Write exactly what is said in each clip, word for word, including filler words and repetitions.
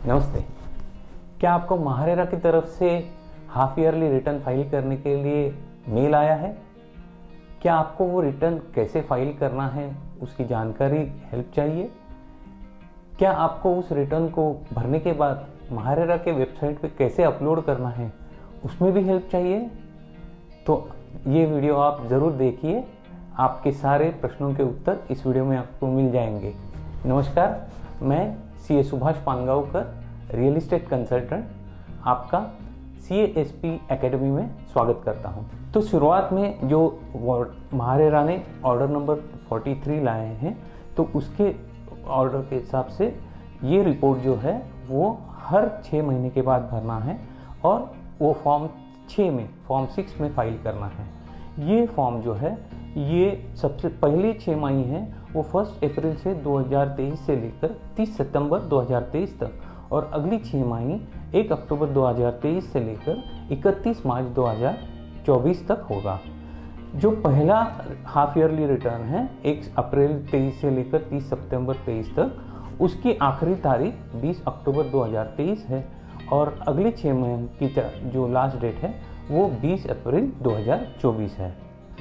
नमस्ते। क्या आपको महारेरा की तरफ से हाफ ईयरली रिटर्न फाइल करने के लिए मेल आया है? क्या आपको वो रिटर्न कैसे फाइल करना है उसकी जानकारी हेल्प चाहिए? क्या आपको उस रिटर्न को भरने के बाद महारेरा के वेबसाइट पे कैसे अपलोड करना है उसमें भी हेल्प चाहिए? तो ये वीडियो आप ज़रूर देखिए, आपके सारे प्रश्नों के उत्तर इस वीडियो में आपको मिल जाएंगे। नमस्कार, मैं C A Subhash Pangaonkar, real estate consultant, आपका C A S P academy में स्वागत करता हूं। तो शुरुआत में जो महारेरा ने ऑर्डर नंबर तैंतालीस लाए हैं, तो उसके ऑर्डर के हिसाब से ये रिपोर्ट जो है वो हर छः महीने के बाद भरना है और वो फॉर्म छः में फॉर्म सिक्स में फाइल करना है। ये फॉर्म जो है ये सबसे पहले छः माही हैं वो फर्स्ट अप्रैल से दो हज़ार तेईस से लेकर तीस सितंबर दो हज़ार तेईस तक, और अगली छः माही एक अक्टूबर दो हज़ार तेईस से लेकर इकतीस मार्च दो हज़ार चौबीस तक होगा। जो पहला हाफ ईयरली रिटर्न है एक अप्रैल तेईस से लेकर तीस सितंबर तेईस तक, उसकी आखिरी तारीख बीस अक्टूबर दो हज़ार तेईस है और अगले छः महीने की जो लास्ट डेट है वो बीस अप्रैल दो हज़ार चौबीस है।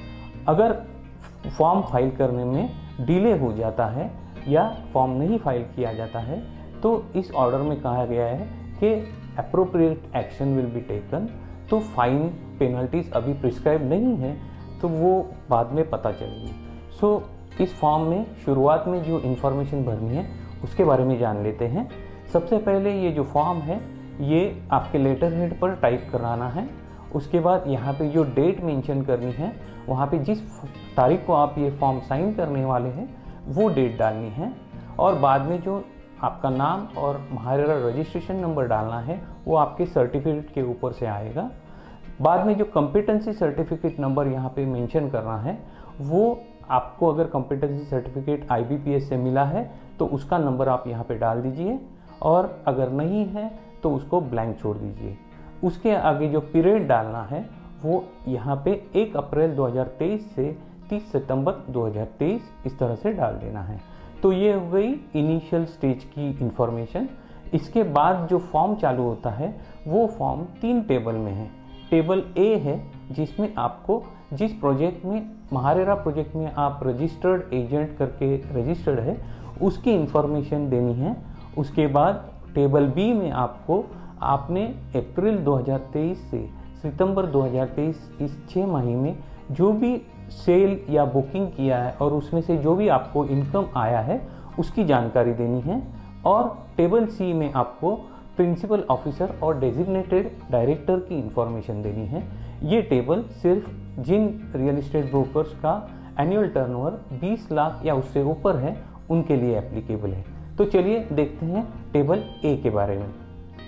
अगर फॉर्म फाइल करने में डिले हो जाता है या फॉर्म नहीं फाइल किया जाता है तो इस ऑर्डर में कहा गया है कि appropriate action will be taken. तो फाइन पेनल्टीज अभी प्रिस्क्राइब नहीं है, तो वो बाद में पता चलेगी। सो so, इस फॉर्म में शुरुआत में जो इन्फॉर्मेशन भरनी है उसके बारे में जान लेते हैं। सबसे पहले ये जो फॉर्म है ये आपके लेटर हेड पर टाइप कराना है। उसके बाद यहाँ पे जो डेट मेंशन करनी है, वहाँ पे जिस तारीख को आप ये फॉर्म साइन करने वाले हैं वो डेट डालनी है, और बाद में जो आपका नाम और महारेरा रजिस्ट्रेशन नंबर डालना है वो आपके सर्टिफिकेट के ऊपर से आएगा। बाद में जो कॉम्पिटेंसी सर्टिफिकेट नंबर यहाँ पे मेंशन करना है वो आपको, अगर competency certificate I B P S से मिला है तो उसका नंबर आप यहाँ पे डाल दीजिए, और अगर नहीं है तो उसको ब्लैंक छोड़ दीजिए। उसके आगे जो पीरियड डालना है वो यहाँ पे एक अप्रैल दो हज़ार तेईस से तीस सितंबर दो हज़ार तेईस इस तरह से डाल देना है। तो ये हो गई इनिशियल स्टेज की इंफॉर्मेशन। इसके बाद जो फॉर्म चालू होता है वो फॉर्म तीन टेबल में है। टेबल ए है जिसमें आपको जिस प्रोजेक्ट में महारेरा प्रोजेक्ट में आप रजिस्टर्ड एजेंट करके रजिस्टर्ड है उसकी इंफॉर्मेशन देनी है। उसके बाद टेबल बी में आपको आपने अप्रैल दो हज़ार तेईस से सितंबर दो हज़ार तेईस इस छः महीने में जो भी सेल या बुकिंग किया है और उसमें से जो भी आपको इनकम आया है उसकी जानकारी देनी है। और टेबल सी में आपको प्रिंसिपल ऑफिसर और डेजिग्नेटेड डायरेक्टर की इंफॉर्मेशन देनी है। ये टेबल सिर्फ जिन रियल इस्टेट ब्रोकर्स का एनुअल टर्नओवर बीस लाख या उससे ऊपर है उनके लिए एप्लीकेबल है। तो चलिए देखते हैं टेबल ए के बारे में।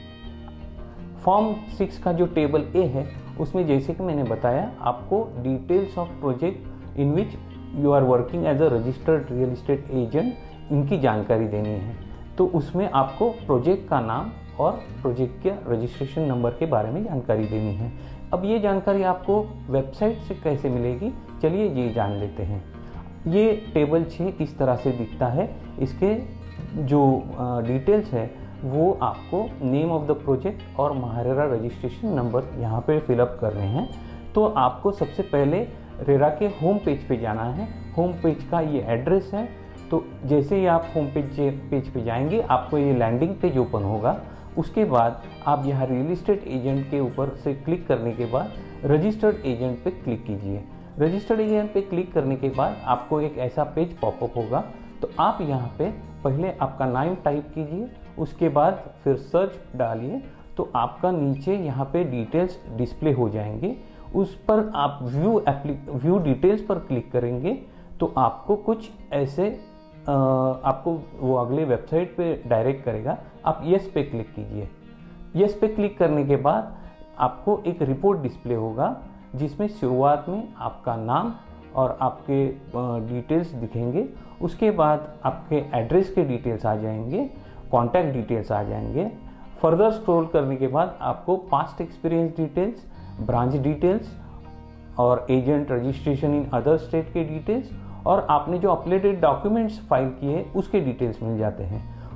फॉर्म सिक्स का जो टेबल ए है उसमें जैसे कि मैंने बताया आपको details of project in which you are working as a registered real estate agent इनकी जानकारी देनी है। तो उसमें आपको प्रोजेक्ट का नाम और प्रोजेक्ट के रजिस्ट्रेशन नंबर के बारे में जानकारी देनी है। अब ये जानकारी आपको वेबसाइट से कैसे मिलेगी, चलिए ये जान लेते हैं। ये टेबल छः इस तरह से दिखता है। इसके जो डिटेल्स है वो आपको नेम ऑफ द प्रोजेक्ट और महारेरा रजिस्ट्रेशन नंबर यहाँ पे फिलअप करने हैं। तो आपको सबसे पहले रेरा के होम पेज पे जाना है। होम पेज का ये एड्रेस है। तो जैसे ही आप होम पेज पेज पे जाएंगे आपको ये लैंडिंग पेज ओपन होगा। उसके बाद आप यहाँ रियल इस्टेट एजेंट के ऊपर से क्लिक करने के बाद रजिस्टर्ड एजेंट पे क्लिक कीजिए। रजिस्टर्ड एजेंट पे क्लिक करने के बाद आपको एक ऐसा पेज पॉपअप होगा। तो आप यहाँ पे पहले आपका नाम टाइप कीजिए, उसके बाद फिर सर्च डालिए, तो आपका नीचे यहाँ पे डिटेल्स डिस्प्ले हो जाएंगे। उस पर आप व्यू एप्ली व्यू डिटेल्स पर क्लिक करेंगे तो आपको कुछ ऐसे आ, आपको वो अगले वेबसाइट पे डायरेक्ट करेगा। आप यस पे क्लिक कीजिए। यस पे क्लिक करने के बाद आपको एक रिपोर्ट डिस्प्ले होगा जिसमें शुरुआत में आपका नाम और आपके डिटेल्स दिखेंगे। उसके बाद आपके एड्रेस के डिटेल्स आ जाएंगे, कॉन्टैक्ट डिटेल्स आ जाएंगे। फर्दर स्क्रॉल करने के बाद आपको past experience details, branch details और agent registration in other state के डिटेल्स और आपने जो अपलोडेड डॉक्यूमेंट्स फाइल किए उसके डिटेल्स मिल जाते हैं।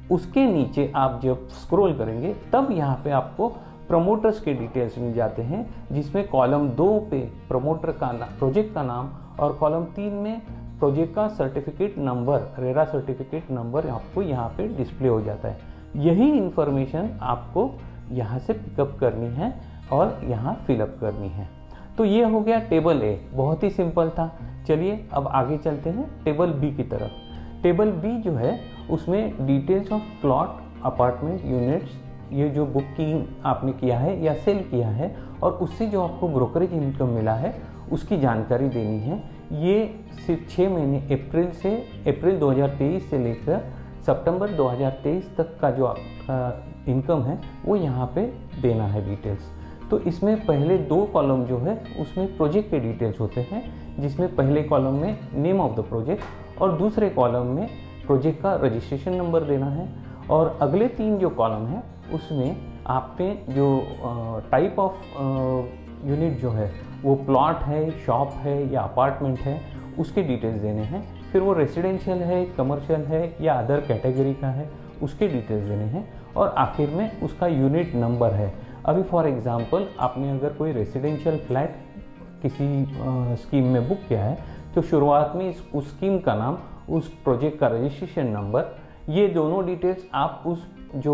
उसके नीचे आप जब स्क्रॉल करेंगे तब यहाँ पे आपको प्रमोटर्स के डिटेल्स मिल जाते हैं, जिसमें कॉलम दो पे प्रमोटर का नाम, प्रोजेक्ट का नाम, और कॉलम तीन में प्रोजेक्ट का certificate number, RERA certificate number आपको यहाँ पे डिस्प्ले हो जाता है। यही इंफॉर्मेशन आपको यहाँ से पिकअप करनी है और यहाँ फिलअप करनी है। तो ये हो गया टेबल ए, बहुत ही सिंपल था। चलिए अब आगे चलते हैं टेबल बी की तरफ। टेबल बी जो है उसमें details of plot, apartment, units, ये जो बुकिंग आपने किया है या सेल किया है और उससे जो आपको ब्रोकरेज इनकम मिला है उसकी जानकारी देनी है। ये सिर्फ छः महीने अप्रैल से अप्रैल दो हज़ार तेईस से लेकर सितंबर दो हज़ार तेईस तक का जो आपका इनकम है वो यहाँ पे देना है डिटेल्स। तो इसमें पहले दो कॉलम जो है उसमें प्रोजेक्ट के डिटेल्स होते हैं, जिसमें पहले कॉलम में नेम ऑफ द प्रोजेक्ट और दूसरे कॉलम में प्रोजेक्ट का रजिस्ट्रेशन नंबर देना है। और अगले तीन जो कॉलम है उसमें आपने जो टाइप ऑफ यूनिट जो है वो प्लॉट है, शॉप है या अपार्टमेंट है, उसके डिटेल्स देने हैं। फिर वो रेसिडेंशियल है, कमर्शियल है या अदर कैटेगरी का है, उसके डिटेल्स देने हैं। और आखिर में उसका यूनिट नंबर है। अभी फॉर एग्जांपल आपने अगर कोई रेसिडेंशियल फ्लैट किसी स्कीम में बुक किया है तो शुरुआत में इस उस स्कीम का नाम, उस प्रोजेक्ट का रजिस्ट्रेशन नंबर, ये दोनों डिटेल्स आप उस जो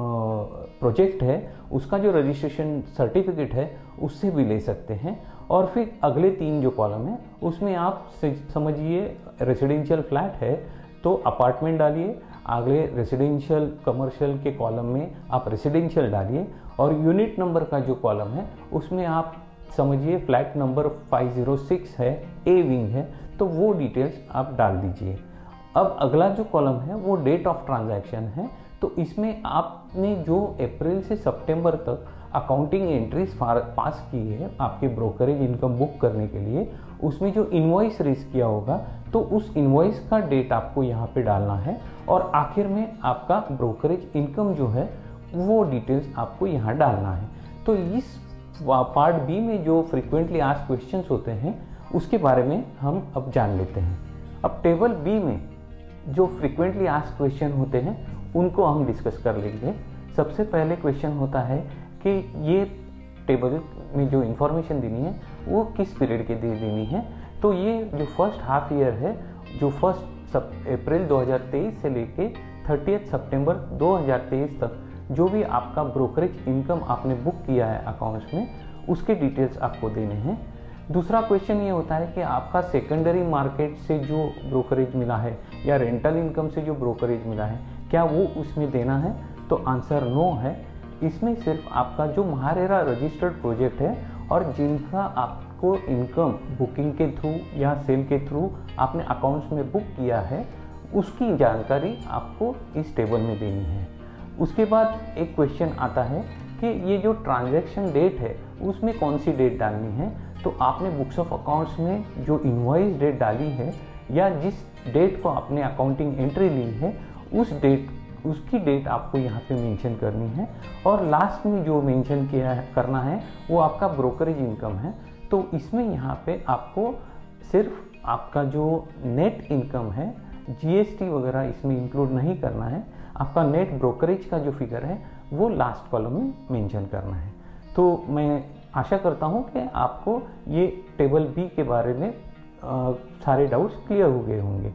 प्रोजेक्ट है उसका जो रजिस्ट्रेशन सर्टिफिकेट है उससे भी ले सकते हैं। और फिर अगले तीन जो कॉलम है उसमें आप समझिए रेसिडेंशियल फ्लैट है तो अपार्टमेंट डालिए, अगले रेसिडेंशियल कमर्शियल के कॉलम में आप रेसिडेंशियल डालिए, और यूनिट नंबर का जो कॉलम है उसमें आप समझिए फ्लैट नंबर पाँच सौ छह है, ए विंग है, तो वो डिटेल्स आप डाल दीजिए। अब अगला जो कॉलम है वो डेट ऑफ ट्रांजैक्शन है। तो इसमें आपने जो अप्रैल से सितंबर तक अकाउंटिंग एंट्रीज पास की है आपके ब्रोकरेज इनकम बुक करने के लिए, उसमें जो इनवॉइस रेज किया होगा तो उस इनवॉइस का डेट आपको यहाँ पे डालना है। और आखिर में आपका ब्रोकरेज इनकम जो है वो डिटेल्स आपको यहाँ डालना है। तो इस पार्ट बी में जो फ्रीक्वेंटली आस्क्ड क्वेश्चंस होते हैं उसके बारे में हम अब जान लेते हैं। अब टेबल बी में जो फ्रीक्वेंटली आस्क्ड क्वेश्चन होते हैं उनको हम डिस्कस कर लेंगे। सबसे पहले क्वेश्चन होता है कि ये टेबल में जो इन्फॉर्मेशन देनी है वो किस पीरियड के लिए देनी है। तो ये जो फर्स्ट हाफ ईयर है, जो फर्स्ट अप्रैल दो हज़ार तेईस से लेके तीस सितंबर दो हज़ार तेईस तक जो भी आपका ब्रोकरेज इनकम आपने बुक किया है अकाउंट्स में, उसके डिटेल्स आपको देने हैं। दूसरा क्वेश्चन ये होता है कि आपका सेकेंडरी मार्केट से जो ब्रोकरेज मिला है या रेंटल इनकम से जो ब्रोकरेज मिला है क्या वो उसमें देना है। तो आंसर नो है। इसमें सिर्फ आपका जो महारेरा रजिस्टर्ड प्रोजेक्ट है और जिनका आपको इनकम बुकिंग के थ्रू या सेल के थ्रू आपने अकाउंट्स में बुक किया है उसकी जानकारी आपको इस टेबल में देनी है। उसके बाद एक क्वेश्चन आता है कि ये जो ट्रांजैक्शन डेट है उसमें कौन सी डेट डालनी है। तो आपने बुक्स ऑफ अकाउंट्स में जो इनवॉइस डेट डाली है या जिस डेट को आपने अकाउंटिंग एंट्री ली है उस डेट उसकी डेट आपको यहाँ पे मेंशन करनी है। और लास्ट में जो मेंशन किया है करना है वो आपका ब्रोकरेज इनकम है। तो इसमें यहाँ पे आपको सिर्फ आपका जो नेट इनकम है, जीएसटी वगैरह इसमें इंक्लूड नहीं करना है। आपका नेट ब्रोकरेज का जो फिगर है वो लास्ट कॉलम में मेंशन करना है। तो मैं आशा करता हूँ कि आपको ये टेबल बी के बारे में आ, सारे डाउट्स क्लियर हो गए होंगे।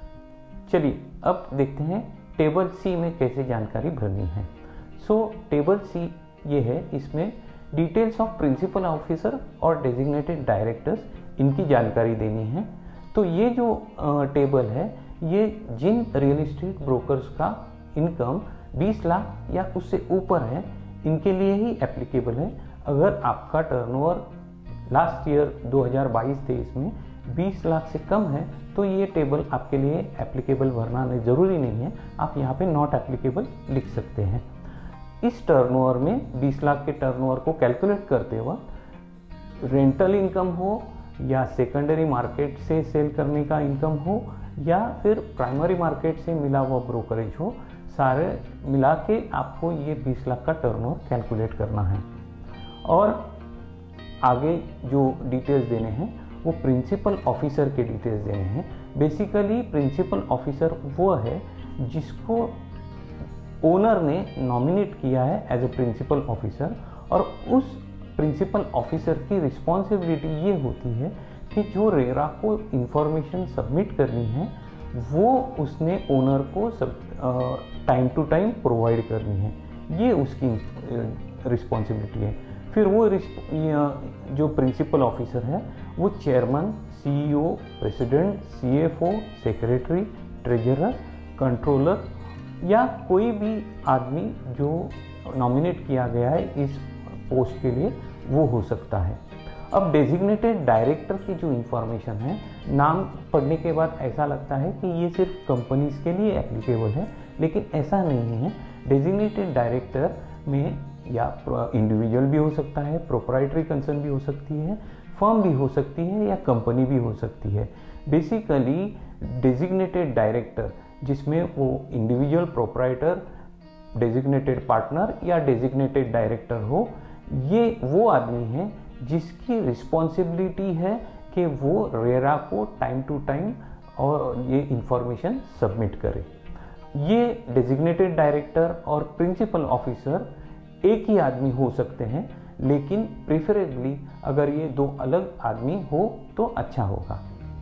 चलिए अब देखते हैं टेबल सी में कैसे जानकारी भरनी है। सो टेबल सी ये है, इसमें डिटेल्स ऑफ प्रिंसिपल ऑफिसर और डेजिग्नेटेड डायरेक्टर्स इनकी जानकारी देनी है। तो ये जो टेबल है ये जिन रियल एस्टेट ब्रोकर्स का इनकम बीस लाख या उससे ऊपर है इनके लिए ही एप्लीकेबल है। अगर आपका टर्नओवर लास्ट ईयर दो हज़ार बाईस तेईस में बीस लाख से कम है तो ये टेबल आपके लिए एप्लीकेबल भरना नहीं ज़रूरी नहीं है, आप यहाँ पे नॉट एप्लीकेबल लिख सकते हैं। इस टर्नओवर में बीस लाख के टर्नओवर को कैलकुलेट करते वक्त रेंटल इनकम हो या सेकेंडरी मार्केट से सेल करने का इनकम हो या फिर प्राइमरी मार्केट से मिला हुआ ब्रोकरेज हो, सारे मिला के आपको ये बीस लाख का टर्नओवर कैलकुलेट करना है। और आगे जो डिटेल्स देने हैं वो प्रिंसिपल ऑफिसर के डिटेल्स देने हैं। बेसिकली प्रिंसिपल ऑफिसर वो है जिसको ओनर ने नॉमिनेट किया है एज ए प्रिंसिपल ऑफिसर, और उस प्रिंसिपल ऑफिसर की रिस्पॉन्सिबिलिटी ये होती है कि जो रेरा को इंफॉर्मेशन सबमिट करनी है वो उसने ओनर को सब टाइम टू टाइम प्रोवाइड करनी है, ये उसकी रिस्पॉन्सिबिलिटी है। फिर वो जो प्रिंसिपल ऑफिसर है वो chairman, CEO, president, CFO, secretary, treasurer, controller या कोई भी आदमी जो नॉमिनेट किया गया है इस पोस्ट के लिए वो हो सकता है। अब डेजिग्नेटेड डायरेक्टर की जो इंफॉर्मेशन है, नाम पढ़ने के बाद ऐसा लगता है कि ये सिर्फ कंपनीज के लिए एप्लीकेबल है, लेकिन ऐसा नहीं है। डेजिग्नेटेड डायरेक्टर में या इंडिविजुअल भी हो सकता है, प्रोप्राइटरी कंसर्न भी हो सकती है, फर्म भी हो सकती है या कंपनी भी हो सकती है। बेसिकली डेजिग्नेटेड डायरेक्टर जिसमें वो इंडिविजुअल प्रोप्राइटर, डेजिग्नेटेड पार्टनर या डेजिग्नेटेड डायरेक्टर हो, ये वो आदमी है जिसकी रिस्पॉन्सिबिलिटी है कि वो रेरा को टाइम टू टाइम और ये इंफॉर्मेशन सबमिट करे। ये डेजिग्नेटेड डायरेक्टर और प्रिंसिपल ऑफिसर एक ही आदमी हो सकते हैं, लेकिन प्रेफरेबली अगर ये दो अलग आदमी हो तो अच्छा होगा।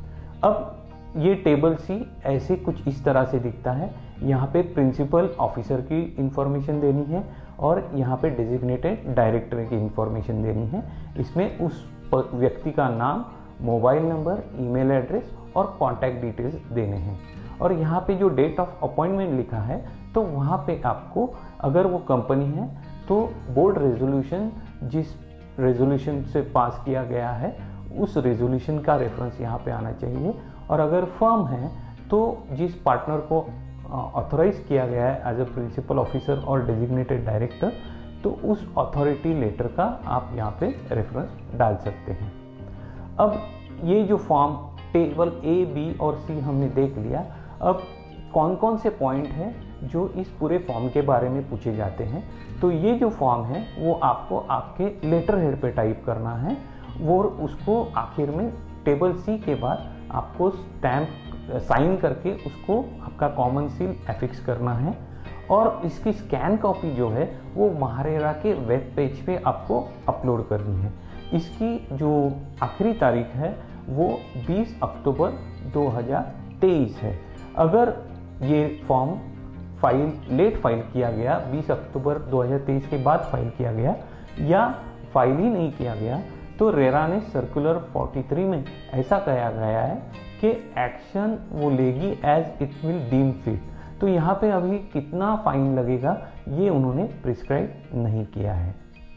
अब ये टेबल सी ऐसे कुछ इस तरह से दिखता है। यहाँ पे प्रिंसिपल ऑफिसर की इंफॉर्मेशन देनी है और यहाँ पे डेजिग्नेटेड डायरेक्टर की इंफॉर्मेशन देनी है। इसमें उस व्यक्ति का नाम, मोबाइल नंबर, ईमेल एड्रेस और कॉन्टैक्ट डिटेल्स देने हैं। और यहाँ पे जो डेट ऑफ अपॉइंटमेंट लिखा है तो वहाँ पे आपको, अगर वो कंपनी है तो बोर्ड रेजोल्यूशन जिस रेजोल्यूशन से पास किया गया है उस रेजोल्यूशन का रेफरेंस यहाँ पे आना चाहिए। और अगर फर्म है तो जिस पार्टनर को ऑथोराइज किया गया है एज ए प्रिंसिपल ऑफिसर और डेजिग्नेटेड डायरेक्टर, तो उस अथॉरिटी लेटर का आप यहाँ पे रेफरेंस डाल सकते हैं। अब ये जो फॉर्म टेबल ए, बी और सी हमने देख लिया। अब कौन कौन से पॉइंट हैं जो इस पूरे फॉर्म के बारे में पूछे जाते हैं। तो ये जो फॉर्म है वो आपको आपके लेटर हेड पे टाइप करना है, वो उसको आखिर में टेबल सी के बाद आपको स्टैम्प साइन करके उसको आपका कॉमन सील एफिक्स करना है। और इसकी स्कैन कॉपी जो है वो महारेरा के वेब पेज पे आपको अपलोड करनी है। इसकी जो आखिरी तारीख है वो बीस अक्टूबर दो हज़ार तेईस है। अगर ये फॉर्म फाइल लेट फाइल किया गया, बीस अक्टूबर दो हज़ार तेईस के बाद फाइल किया गया या फाइल ही नहीं किया गया, तो रेरा ने सर्कुलर तैंतालीस में ऐसा कहा गया है कि एक्शन वो लेगी as it will deem fit. तो यहाँ पे अभी कितना फाइन लगेगा ये उन्होंने प्रिस्क्राइब नहीं किया है।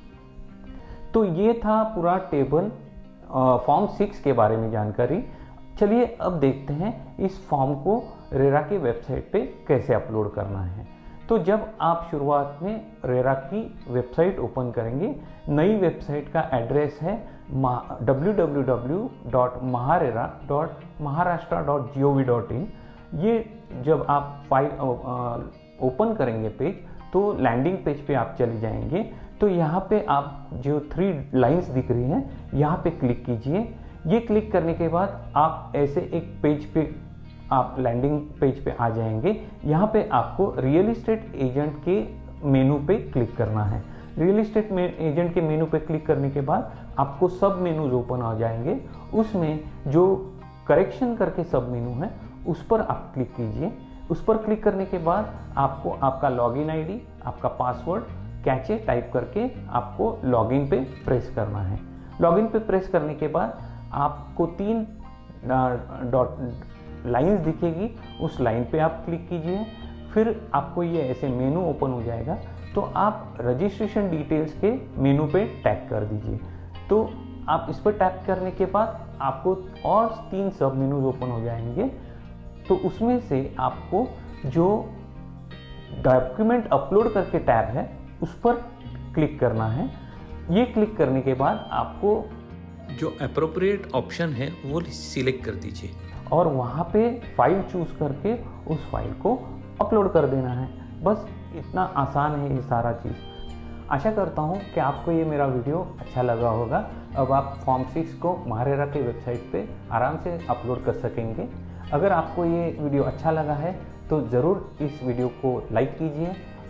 तो ये था पूरा टेबल फॉर्म सिक्स के बारे में जानकारी। चलिए अब देखते हैं इस फॉर्म को रेरा की वेबसाइट पे कैसे अपलोड करना है। तो जब आप शुरुआत में रेरा की वेबसाइट ओपन करेंगे, नई वेबसाइट का एड्रेस है W W W dot MahaRERA dot Maharashtra dot G O V dot in. ये जब आप फाइल ओपन करेंगे पेज, तो लैंडिंग पेज पे आप चले जाएंगे। तो यहाँ पे आप जो थ्री लाइंस दिख रही हैं यहाँ पे क्लिक कीजिए। ये क्लिक करने के बाद आप ऐसे एक पेज पे आप लैंडिंग पेज पे आ जाएंगे। यहाँ पे आपको रियल इस्टेट एजेंट के मेनू पे क्लिक करना है। रियल इस्टेट एजेंट के मेनू पे क्लिक करने के बाद आपको सब मेनूज ओपन हो जाएंगे। उसमें जो करेक्शन करके सब मेनू है उस पर आप क्लिक कीजिए। उस पर क्लिक करने के बाद आपको आपका लॉगिन आईडी, आपका पासवर्ड, कैचे टाइप करके आपको लॉगिन पे प्रेस करना है। लॉगिन पे प्रेस करने के बाद आपको तीन डॉट लाइंस दिखेगी, उस लाइन पे आप क्लिक कीजिए। फिर आपको ये ऐसे मेनू ओपन हो जाएगा। तो आप रजिस्ट्रेशन डिटेल्स के मेनू पे टैप कर दीजिए। तो आप इस पर टैप करने के बाद आपको और तीन सब मेनूज ओपन हो जाएंगे। तो उसमें से आपको जो डॉक्यूमेंट अपलोड करके टैब है उस पर क्लिक करना है। ये क्लिक करने के बाद आपको जो अप्रोप्रिएट ऑप्शन है वो सिलेक्ट कर दीजिए और वहाँ पे फाइल चूज करके उस फाइल को अपलोड कर देना है। बस इतना आसान है ये सारा चीज़। आशा करता हूँ कि आपको ये मेरा वीडियो अच्छा लगा होगा। अब आप फॉर्म सिक्स को महारेरा की वेबसाइट पे आराम से अपलोड कर सकेंगे। अगर आपको ये वीडियो अच्छा लगा है तो ज़रूर इस वीडियो को लाइक कीजिए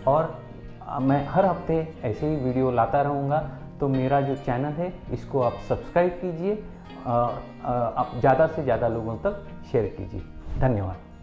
और मैं हर हफ्ते ऐसे ही वीडियो लाता रहूँगा। तो मेरा जो चैनल है इसको आप सब्सक्राइब कीजिए, आप ज़्यादा से ज़्यादा लोगों तक शेयर कीजिए। धन्यवाद।